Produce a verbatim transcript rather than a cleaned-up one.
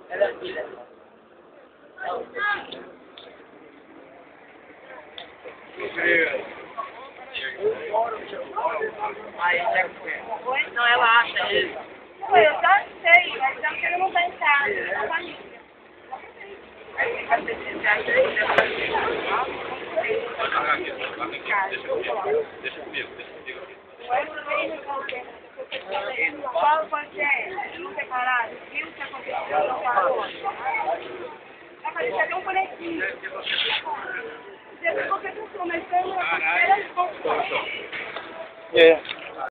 Ela é filha. Aí, não, ela acha ele. Eu já sei, mas já que ele não tá em casa, tá família. Deixa comigo, deixa comigo. Paulo Pantene, não separado, viu o que aconteceu, não parou. Vai fazer até um bonequinho. Você viu porque tu começou a fazer as coisas. É.